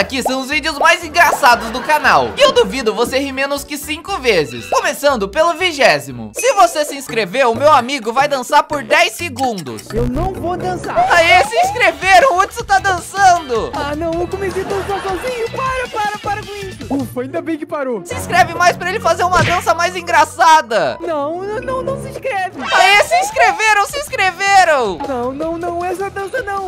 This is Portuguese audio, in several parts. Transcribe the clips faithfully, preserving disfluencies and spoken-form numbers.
aqui são os vídeos mais engraçados do canal. E eu duvido você rir menos que cinco vezes. Começando pelo vigésimo. Se você se inscrever, o meu amigo vai dançar por dez segundos. Eu não vou dançar. Aê, se inscreveram, o Hudson tá dançando. Ah, não, eu comecei a dançar sozinho. Para, para, para com isso. Ufa, ainda bem que parou. Se inscreve mais pra ele fazer uma dança mais engraçada. Não, não, não, não se inscreve. Aê, se inscreveram, se inscreveram. Não, não, não, essa dança não.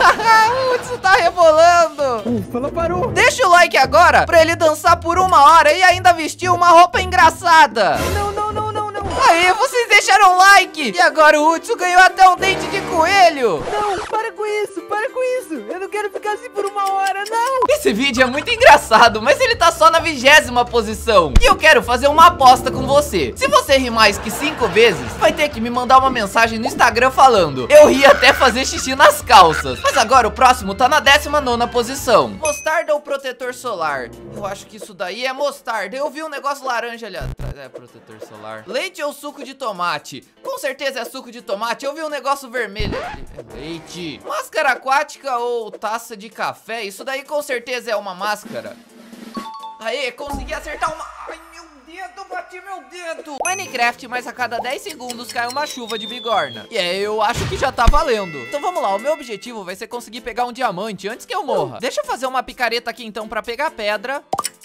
O Hudson tá rebolando. Ufa, ela parou. Deixa o like agora pra ele dançar por uma hora e ainda vestir uma roupa engraçada. Não, não, não, não, não. Aí, vocês deixaram like. E agora o Hudson ganhou até um dente de coelho. Não, para com isso, para com isso. Eu não quero ficar assim por uma hora, não. Esse vídeo é muito engraçado, mas ele tá só na vigésima posição. E eu quero fazer uma aposta com você. Se você rir mais que cinco vezes, vai ter que me mandar uma mensagem no Instagram falando: eu ri até fazer xixi nas calças. Mas agora o próximo tá na décima nona posição. Mostarda ou protetor solar? Eu acho que isso daí é mostarda. Eu vi um negócio laranja ali atrás. É protetor solar. Leite ou suco de tomate? Com certeza é suco de tomate. Eu vi um negócio vermelho ali. É leite. Máscara aquática ou taça de café? Isso daí com certeza é uma máscara. Aê, consegui acertar uma... Ai, meu dedo, bati meu dedo. Minecraft, mas a cada dez segundos cai uma chuva de bigorna. E é, eu acho que já tá valendo. Então vamos lá, o meu objetivo vai ser conseguir pegar um diamante antes que eu morra. Deixa eu fazer uma picareta aqui então pra pegar pedra.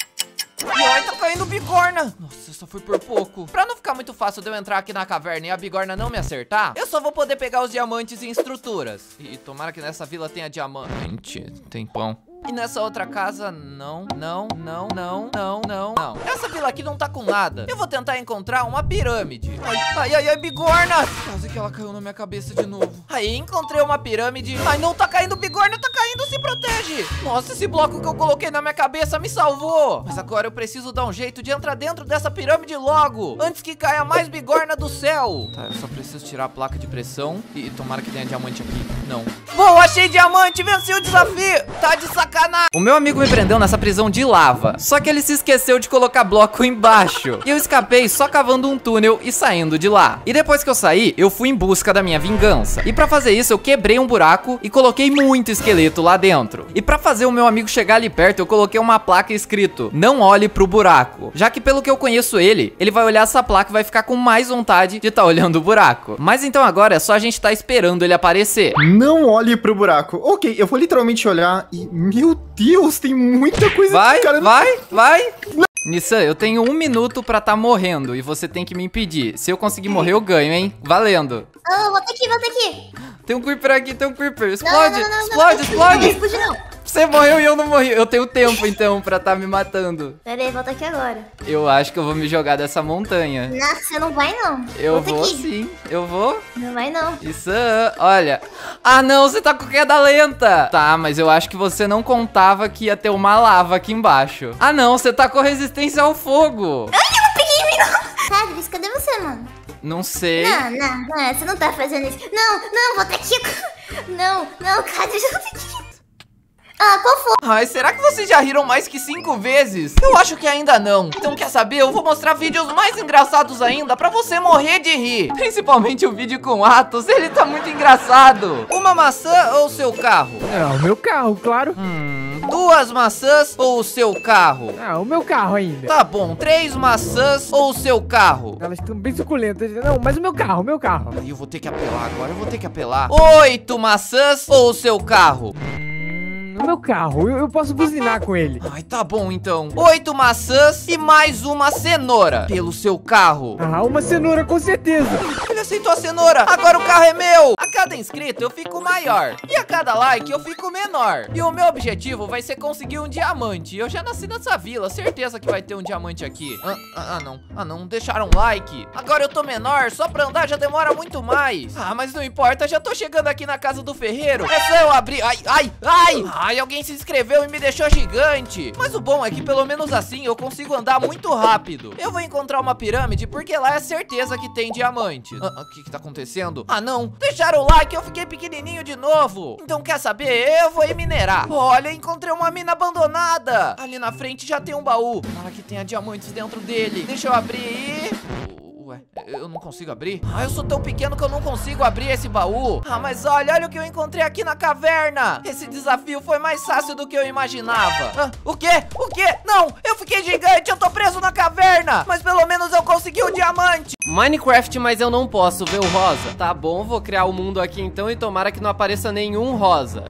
E ai, tá caindo bigorna. Nossa, só foi por pouco. Pra não ficar muito fácil de eu entrar aqui na caverna e a bigorna não me acertar, eu só vou poder pegar os diamantes em estruturas. E, e tomara que nessa vila tenha diamante. Tem pão. E nessa outra casa, não, não, não, não, não, não, não. Essa vila aqui não tá com nada. Eu vou tentar encontrar uma pirâmide. Ai, ai, ai, ai, bigorna. Quase que ela caiu na minha cabeça de novo. Aí, encontrei uma pirâmide. Ai, não, tá caindo bigorna, tá caindo, se protege. Nossa, esse bloco que eu coloquei na minha cabeça me salvou. Mas agora eu preciso dar um jeito de entrar dentro dessa pirâmide logo, antes que caia mais bigorna do céu. Tá, eu só preciso tirar a placa de pressão. E tomara que tenha diamante aqui. Não. Bom, achei diamante, venci o desafio. Tá de sacanagem. O meu amigo me prendeu nessa prisão de lava. Só que ele se esqueceu de colocar bloco embaixo. E eu escapei só cavando um túnel e saindo de lá. E depois que eu saí, eu fui em busca da minha vingança. E pra fazer isso, eu quebrei um buraco e coloquei muito esqueleto lá dentro. E pra fazer o meu amigo chegar ali perto, eu coloquei uma placa escrito: não olhe pro buraco. Já que pelo que eu conheço ele, ele vai olhar essa placa e vai ficar com mais vontade de estar olhando o buraco. Mas então agora é só a gente estar esperando ele aparecer. Não olhe pro buraco. Ok, eu vou literalmente olhar e... Meu Deus, tem muita coisa vai, aqui, cara. Vai, vai, vai. Nissan, eu tenho um minuto pra tá morrendo e você tem que me impedir. Se eu conseguir morrer, eu ganho, hein? Valendo. Oh, volta aqui, volta aqui. Tem um creeper aqui, tem um creeper. Explode, não, não, não, explode, não, explode. Não, explode não. Você morreu e eu não morri. Eu tenho tempo, então, pra tá me matando. Pera aí, volta aqui agora. Eu acho que eu vou me jogar dessa montanha. Não, você não vai, não. Eu volta vou aqui. sim, eu vou. Não vai, não. Isso, olha. Ah, não, você tá com queda lenta. Tá, mas eu acho que você não contava que ia ter uma lava aqui embaixo. Ah, não, você tá com resistência ao fogo. Ai, eu não peguei em mim, não. Cadris, cadê você, mano? Não sei. Não, não, não, você não tá fazendo isso. Não, não, volta aqui. Não, não, Cadris, volta aqui. Ah, qual foi? Ai, será que vocês já riram mais que cinco vezes? Eu acho que ainda não. Então quer saber? Eu vou mostrar vídeos mais engraçados ainda pra você morrer de rir. Principalmente o vídeo com Atos, ele tá muito engraçado. Uma maçã ou seu carro? É, o meu carro, claro. Hum, duas maçãs ou o seu carro? Ah, o meu carro ainda. Tá bom, três maçãs ou o seu carro? Elas estão bem suculentas. Não, mas o meu carro, o meu carro. Aí eu vou ter que apelar agora, eu vou ter que apelar. Oito maçãs ou o seu carro? O meu carro, eu, eu posso buzinar com ele. Ai, tá bom então. Oito maçãs e mais uma cenoura pelo seu carro. Ah, uma cenoura com certeza. Ele aceitou a cenoura, agora o carro é meu. A cada inscrito eu fico maior e a cada like eu fico menor. E o meu objetivo vai ser conseguir um diamante. Eu já nasci nessa vila, certeza que vai ter um diamante aqui. Ah, ah, ah não, ah não, deixaram um like. Agora eu tô menor, só pra andar já demora muito mais. Ah, mas não importa, já tô chegando aqui na casa do ferreiro. É só eu abrir, ai, ai, ai. Ai, alguém se inscreveu e me deixou gigante. Mas o bom é que pelo menos assim eu consigo andar muito rápido. Eu vou encontrar uma pirâmide porque lá é certeza que tem diamante. O ah, que que tá acontecendo? Ah não, deixaram o like, eu fiquei pequenininho de novo. Então quer saber? Eu vou ir minerar. Olha, encontrei uma mina abandonada. Ali na frente já tem um baú. Para que tenha diamantes dentro dele. Deixa eu abrir. Ué, eu não consigo abrir? Ah, eu sou tão pequeno que eu não consigo abrir esse baú. Ah, mas olha, olha o que eu encontrei aqui na caverna. Esse desafio foi mais fácil do que eu imaginava. Ah, o quê? O quê? Não, eu fiquei gigante, eu tô preso na caverna. Mas pelo menos eu consegui o diamante. Minecraft, mas eu não posso ver o rosa. Tá bom, vou criar o mundo aqui então e tomara que não apareça nenhum rosa.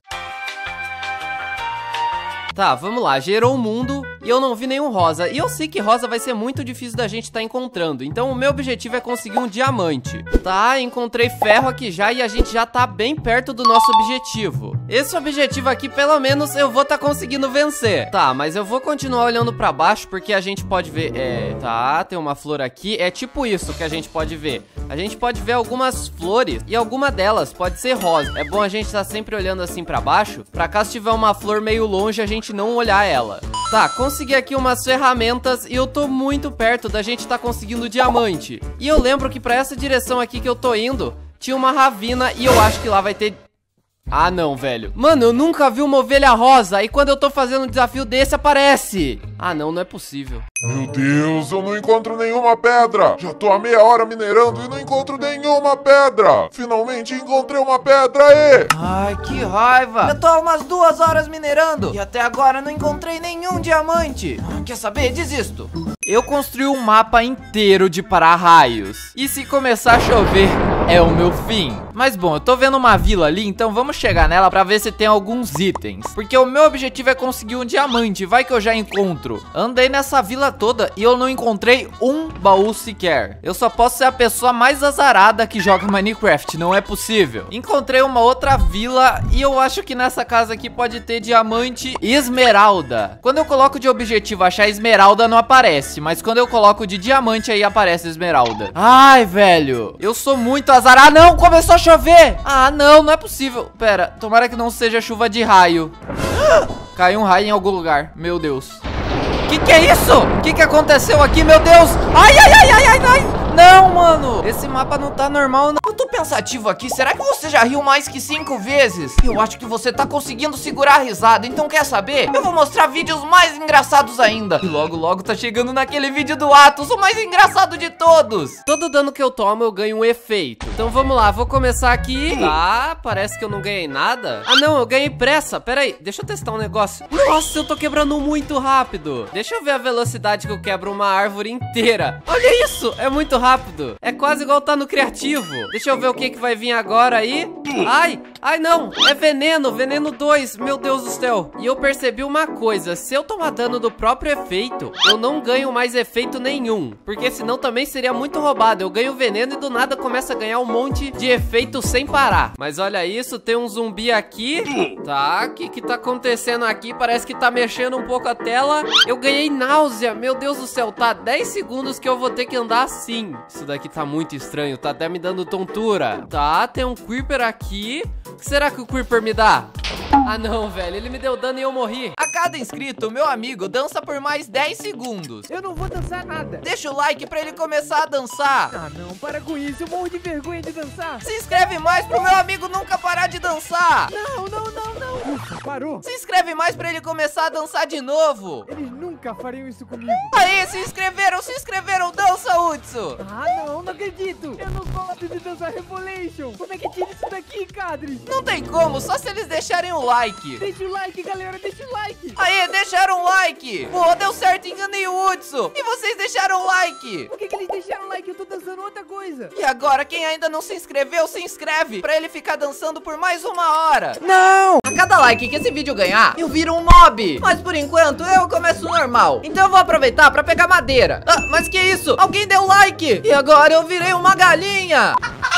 Tá, vamos lá, gerou o mundo e eu não vi nenhum rosa. E eu sei que rosa vai ser muito difícil da gente tá encontrando. Então o meu objetivo é conseguir um diamante. Tá, encontrei ferro aqui já e a gente já tá bem perto do nosso objetivo. Esse objetivo aqui, pelo menos, eu vou tá conseguindo vencer. Tá, mas eu vou continuar olhando pra baixo porque a gente pode ver... É, tá, tem uma flor aqui. É tipo isso que a gente pode ver. A gente pode ver algumas flores e alguma delas pode ser rosa. É bom a gente tá sempre olhando assim pra baixo, pra caso tiver uma flor meio longe, a gente não olhar ela. Tá, consegui aqui umas ferramentas e eu tô muito perto da gente tá conseguindo diamante. E eu lembro que pra essa direção aqui que eu tô indo, tinha uma ravina e eu acho que lá vai ter... Ah, não, velho. Mano, eu nunca vi uma ovelha rosa e quando eu tô fazendo um desafio desse, aparece. Ah, não, não é possível. Meu Deus, eu não encontro nenhuma pedra. Já tô há meia hora minerando e não encontro nenhuma pedra. Finalmente encontrei uma pedra aí. Ai, que raiva. Eu tô há umas duas horas minerando e até agora não encontrei nenhum diamante. Quer saber? Desisto. Eu construí um mapa inteiro de para-raios. E se começar a chover, é o meu fim. Mas bom, eu tô vendo uma vila ali, então vamos chegar nela pra ver se tem alguns itens. Porque o meu objetivo é conseguir um diamante, vai que eu já encontro. Andei nessa vila toda e eu não encontrei um baú sequer. Eu só posso ser a pessoa mais azarada que joga Minecraft, não é possível. Encontrei uma outra vila e eu acho que nessa casa aqui pode ter diamante e esmeralda. Quando eu coloco de objetivo achar esmeralda não aparece, mas quando eu coloco de diamante aí aparece esmeralda. Ai, velho, eu sou muito azarado. Ah, não, começou a chover. Ah, não, não é possível. Pera, tomara que não seja chuva de raio. Caiu um raio em algum lugar, meu Deus. Que que é isso? O que que aconteceu aqui, meu Deus? Ai, ai, ai, ai, ai, ai. Não, mano, esse mapa não tá normal, não. Eu tô pensativo aqui, será que você já riu mais que cinco vezes? Eu acho que você tá conseguindo segurar a risada, então quer saber? Eu vou mostrar vídeos mais engraçados ainda. E logo, logo tá chegando naquele vídeo do Atos, o mais engraçado de todos. Todo dano que eu tomo, eu ganho um efeito. Então vamos lá, vou começar aqui. Tá, parece que eu não ganhei nada. Ah, não, eu ganhei pressa. Pera aí, deixa eu testar um negócio. Nossa, eu tô quebrando muito rápido. Deixa eu ver a velocidade que eu quebro uma árvore inteira. Olha isso, é muito rápido. É quase igual tá no criativo. Deixa eu ver o que que vai vir agora aí. Ai, ai não, é veneno, veneno dois, meu Deus do céu. E eu percebi uma coisa, se eu tomar dano do próprio efeito, eu não ganho mais efeito nenhum, porque senão também seria muito roubado. Eu ganho veneno e do nada começa a ganhar um monte de efeito sem parar. Mas olha isso, tem um zumbi aqui. Tá, o que que tá acontecendo aqui? Parece que tá mexendo um pouco a tela. Eu ganhei náusea, meu Deus do céu, tá dez segundos que eu vou ter que andar assim. Isso daqui tá muito estranho, tá até me dando tontura. Tá, tem um creeper aqui. O que será que o creeper me dá? Ah não, velho, ele me deu dano e eu morri. A cada inscrito, meu amigo dança por mais dez segundos. Eu não vou dançar nada. Deixa o like pra ele começar a dançar. Ah não, para com isso, eu morro de vergonha de dançar. Se inscreve mais pro meu amigo nunca parar de dançar. Não, não, não, não. Ufa, parou. Se inscreve mais pra ele começar a dançar de novo. Eles nunca fariam isso comigo. Aí, se inscreveram, se inscreveram, dança, Hudson. Ah não, não acredito. Eu não gosto de dançar Revolution. Como é que tira isso daqui, Cadres? Não tem como, só se eles deixarem o like. Deixa o like, galera, deixa o like. Aí, deixaram o like. Pô, deu certo, enganei o Hudson. E vocês deixaram o like. Por que que eles deixaram o like? Eu tô dançando outra coisa. E agora, quem ainda não se inscreveu, se inscreve pra ele ficar dançando por mais uma hora. Não! A cada like que esse vídeo ganhar, eu viro um mob. Mas por enquanto, eu começo normal. Então eu vou aproveitar pra pegar madeira. Ah, mas que isso? Alguém deu like. E agora eu virei uma galinha.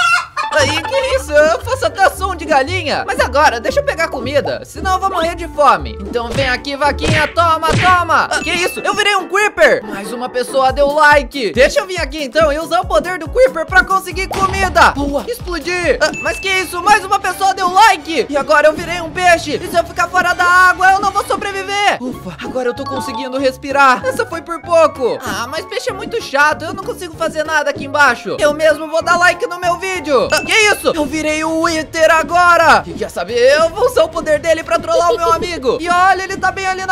Aí, que isso? Eu faço até som de galinha. Mas agora, deixa eu pegar comida, senão eu vou morrer de fome. Então vem aqui, vaquinha, toma, toma. Ah, que isso? Eu virei um creeper. Mais uma pessoa deu like. Deixa eu vir aqui então e usar o poder do creeper pra conseguir comida. Boa, explodir. Ah, mas que isso? Mais uma pessoa deu like. E agora eu virei um peixe. E se eu ficar fora da água, eu não vou sobreviver. Ufa, agora eu tô conseguindo respirar. Essa foi por pouco. Ah, mas peixe é muito chato, eu não consigo fazer nada aqui embaixo. Eu mesmo vou dar like no meu vídeo. Ah, que isso? Eu virei o Wither agora. E quer saber? Eu vou usar o poder dele pra trollar o meu amigo. E olha, ele tá bem ali na frente.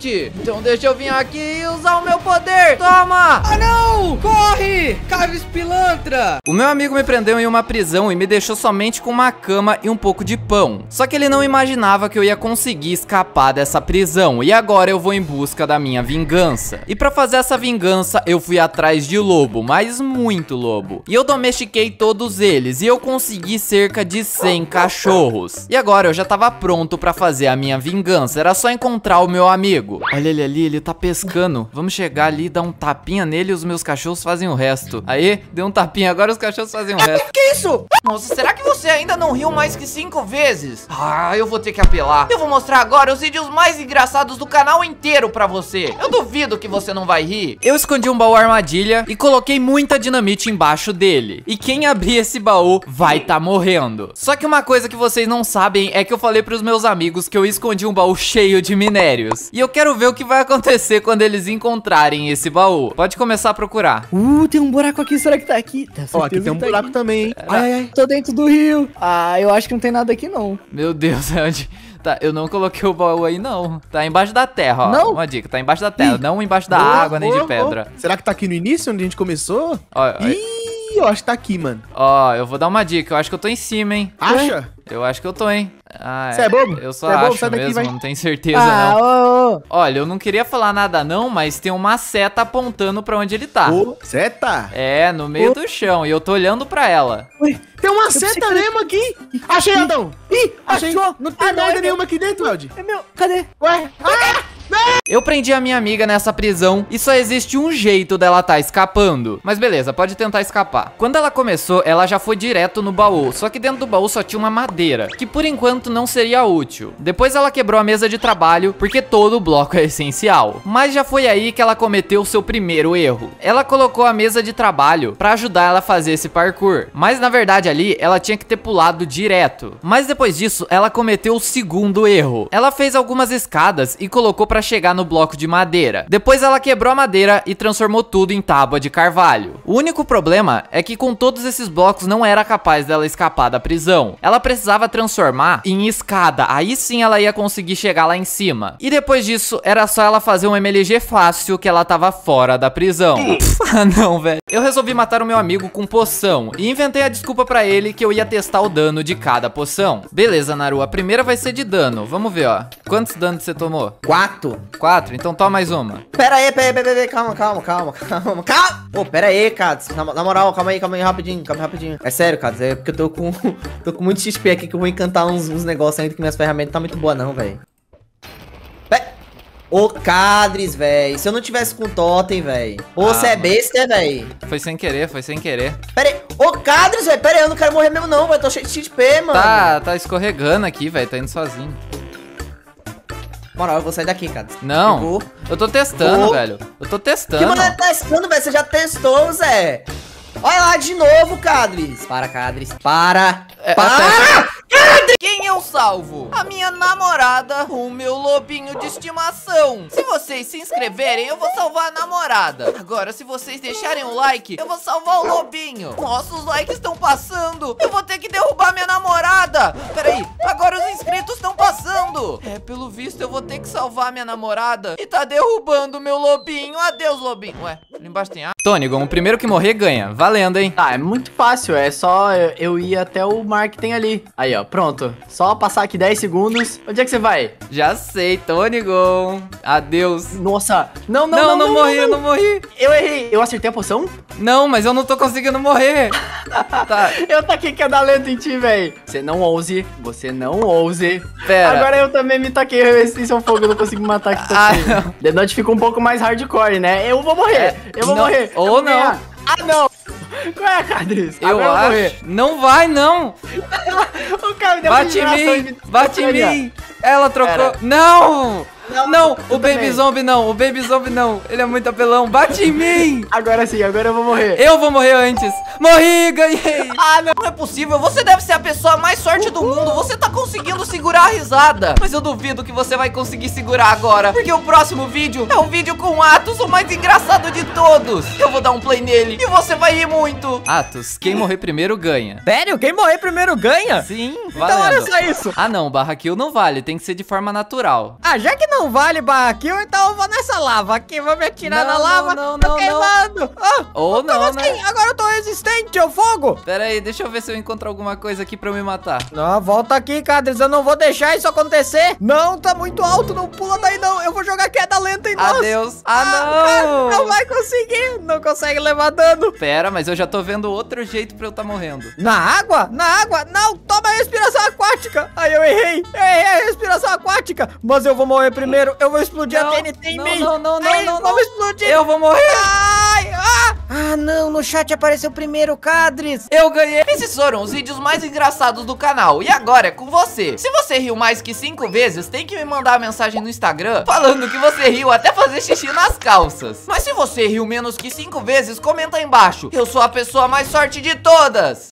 frente. Então deixa eu vir aqui e usar o meu poder. Toma! Ah, não! Corre! Carlos Pilantra! O meu amigo me prendeu em uma prisão e me deixou somente com uma cama e um pouco de pão. Só que ele não imaginava que eu ia conseguir escapar dessa prisão. E agora eu vou em busca da minha vingança. E pra fazer essa vingança, eu fui atrás de lobo, mas muito lobo. E eu domestiquei todos eles e eu consegui cerca de cem cachorros. E agora eu já tava pronto pra fazer a minha vingança. Era só encontrar o meu amigo. Olha ele ali, ele tá pescando. Vamos chegar ali, dar um tapinha nele e os meus cachorros fazem o resto. Aí, deu um tapinha, agora os cachorros fazem o resto. Que isso? Nossa, será que você ainda não riu mais que cinco vezes? Ah, eu vou ter que apelar. Eu vou mostrar agora os vídeos mais engraçados do canal inteiro pra você. Eu duvido que você não vai rir. Eu escondi um baú armadilha e coloquei muita dinamite embaixo dele. E quem abrir esse baú vai tá morrendo. Só que uma coisa que vocês não sabem é que eu falei pros meus amigos que eu escondi um baú cheio de minérios. E eu quero ver o que vai acontecer quando eles encontrarem esse baú. Pode começar a procurar. Uh, tem um buraco aqui, será que tá aqui? Tá, Ó, aqui tem um tá buraco aqui. também, hein? Ai, ai, ai, tô dentro do rio. Ah, eu acho que não tem nada aqui, não. Meu Deus, é onde... Tá, eu não coloquei o baú aí, não. Tá embaixo da terra, ó. Não? Uma dica, tá embaixo da terra, Ih. não embaixo da Boa, água, nem boa, de pedra. boa. Será que tá aqui no início, onde a gente começou? Ó, ó, Ih, eu acho que tá aqui, mano. ó, eu vou dar uma dica, eu acho que eu tô em cima, hein. Acha? Eu acho que eu tô, hein. Ah, Cê é bobo? Eu só Cê é bobo? acho Sai daqui, mesmo, vai. não tenho certeza, Ah, não. ô, ô. Olha, eu não queria falar nada não, mas tem uma seta apontando pra onde ele tá. Ô, seta? É, no meio Ô. do chão, e eu tô olhando pra ela. Ué, Tem uma pensei seta que- mesmo aqui. Achei, Adão. Ih, achei. achou? Não tem Ah, não, merda é nenhuma aqui dentro, Eld. é meu, cadê? Ué? Ah! Eu prendi a minha amiga nessa prisão e só existe um jeito dela tá escapando. Mas beleza, pode tentar escapar. Quando ela começou, ela já foi direto no baú. Só que dentro do baú só tinha uma madeira, que por enquanto não seria útil. Depois ela quebrou a mesa de trabalho, porque todo bloco é essencial. Mas já foi aí que ela cometeu o seu primeiro erro. Ela colocou a mesa de trabalho pra ajudar ela a fazer esse parkour. Mas na verdade ali, ela tinha que ter pulado direto. Mas depois disso, ela cometeu o segundo erro. Ela fez algumas escadas e colocou pra chegar no bloco de madeira. Depois ela quebrou a madeira e transformou tudo em tábua de carvalho. O único problema é que com todos esses blocos não era capaz dela escapar da prisão. Ela precisava transformar em escada, aí sim ela ia conseguir chegar lá em cima. E depois disso, era só ela fazer um M L G fácil que ela tava fora da prisão. Ah não, velho. Eu resolvi matar o meu amigo com poção e inventei a desculpa pra ele que eu ia testar o dano de cada poção. Beleza, Naru, a primeira vai ser de dano. Vamos ver, ó. Quantos danos você tomou? Quatro. Quatro? Então toma mais uma. Pera aí, pera aí, pera aí, calma, calma, calma, calma, calma. Pô, pera aí, Cads. Na, na moral, calma aí, calma aí, rapidinho, calma aí, rapidinho. É sério, Cads, é porque eu tô com, tô com muito X P aqui que eu vou encantar uns, uns negócios ainda que minhas ferramentas não tá muito boa não, velho. Ô, Cadres, velho. Se eu não tivesse com totem, velho. Ô, Ah, você é mano. besta, velho. Foi sem querer, foi sem querer. Pera aí. Ô, Cadres, velho. Pera aí, eu não quero morrer mesmo não, velho. Tô cheio de X P, mano. Tá, tá escorregando aqui, velho. Tá indo sozinho. Moral, eu vou sair daqui, Cadres. Não, Eu vou. eu tô testando, Vou. velho. Eu tô Que testando. mano é testando, velho? Você já testou, Zé. Olha lá de novo, Cadres. Para, Cadres. Para. É, Para! Quem eu salvo? A minha namorada, o meu lobinho de estimação. Se vocês se inscreverem, eu vou salvar a namorada. Agora, se vocês deixarem o like, eu vou salvar o lobinho. Nossa, os likes estão passando. Eu vou ter que derrubar minha namorada. Peraí, agora os inscritos estão passando. É, pelo visto, eu vou ter que salvar minha namorada. E tá derrubando o meu lobinho. Adeus, lobinho. Ué, ali embaixo tem água. Tônigon, o primeiro que morrer ganha. Valendo, hein? Tá, é muito fácil, é só eu, eu ir até o mar que tem ali. Aí, ó, pronto. Só passar aqui dez segundos. Onde é que você vai? Já sei, Tônigon. Adeus. Nossa, não, Não, não, não, não, não, morri, não, eu não morri. Eu errei, eu acertei a poção? Não, mas eu não tô conseguindo morrer. Tá, Eu taquei queda lenta em ti, velho. Você não ouse, você não ouse. pera. Agora eu também me taquei resistência ao fogo, eu não consigo matar aqui Ah, também. não. The Note fica um pouco mais hardcore, né? Eu vou morrer, É, eu vou não, morrer. ou eu vou não. ganhar. Ah, não. Qual é, Cadris? Eu Agora vou acho. morrer. Não vai, não. O cara me deu Bate em uma inspiração mim. e me- Bate em Olha. mim. Ela trocou. Pera. Não. Não, Não, eu o Baby também. Zombie não. O Baby Zombie não. Ele é muito apelão. Bate em mim. Agora sim, agora eu vou morrer. Eu vou morrer antes. Morri, ganhei. Ah, não. Não é possível. Você deve ser a pessoa mais sorte do mundo. Você tá conseguindo segurar a risada. Mas eu duvido que você vai conseguir segurar agora. Porque o próximo vídeo é um vídeo com o Atos, o mais engraçado de todos. Eu vou dar um play nele e você vai rir muito. Atos, quem morrer primeiro ganha. Sério? Quem morrer primeiro ganha? Sim, Então olha valendo. só isso. Ah não, barra kill não vale, tem que ser de forma natural. Ah, já que não vale, vale, Baquinho, então eu vou nessa lava aqui, vou me atirar Não, na lava. não, não, tô não, queimando. Ah, Ou não, como né? assim? Agora eu tô resistente ao fogo. Pera aí, deixa eu ver se eu encontro alguma coisa aqui pra eu me matar. Não, volta aqui, Cadres, eu não vou deixar isso acontecer. Não, tá muito alto, não pula daí não. Eu vou jogar queda lenta em nós. Adeus. Ah, cara, não. não vai conseguir, não consegue levar dano. Pera, mas eu já tô vendo outro jeito pra eu tá morrendo. Na água? Na água? Não, toma a respiração aquática. Aí eu errei, eu errei a respiração aquática. Mas eu vou morrer primeiro, eu vou explodir Não, a T N T em não, mim. não, não, não, Ai, não, vamos não. explodir. Eu vou morrer. Ai, ah. ah, não, no chat apareceu primeiro, Cadres. Eu ganhei. Esses foram os vídeos mais engraçados do canal. E agora é com você. Se você riu mais que cinco vezes, tem que me mandar uma mensagem no Instagram falando que você riu até fazer xixi nas calças. Mas se você riu menos que cinco vezes, comenta aí embaixo. Eu sou a pessoa mais sorte de todas.